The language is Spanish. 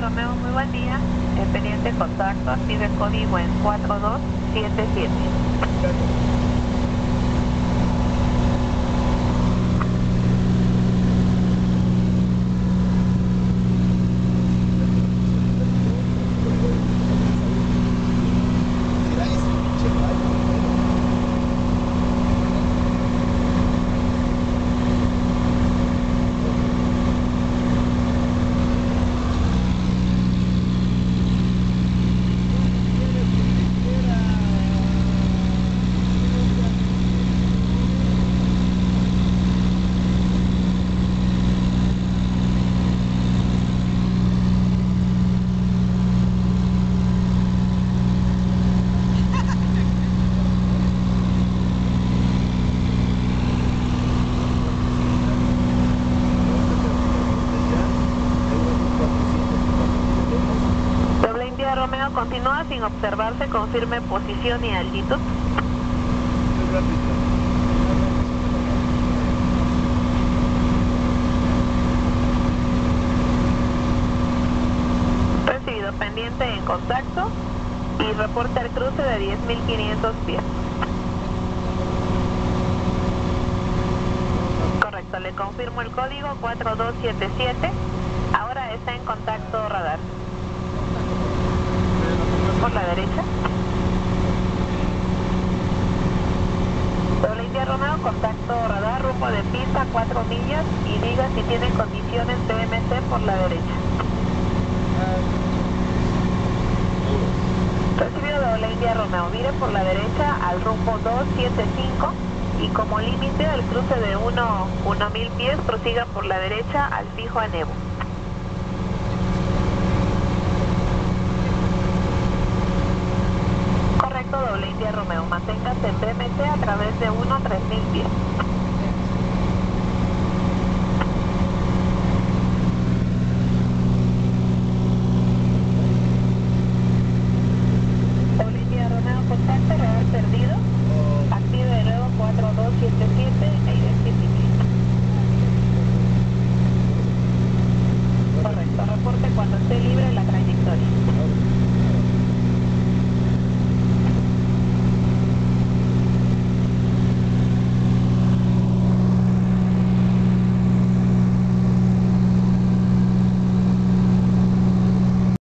Romeo, muy buen día. Pendiente contacto, active código en 4277. Romeo continúa sin observarse, confirme posición y altitud. Recibido, pendiente en contacto y reporta el cruce de 10.500 pies. Correcto, le confirmo el código 4277. Ahora está en contacto radar. Por la derecha. Doble India Romeo, contacto radar, rumbo de pista 4 millas y diga si tiene condiciones BMC por la derecha. Recibido Doble India Romeo, vire por la derecha al rumbo 275 y como límite el cruce de 1000 pies prosiga por la derecha al fijo a Nebo. Doble India Romeo, manténgase en BMC a través de 3000 pies.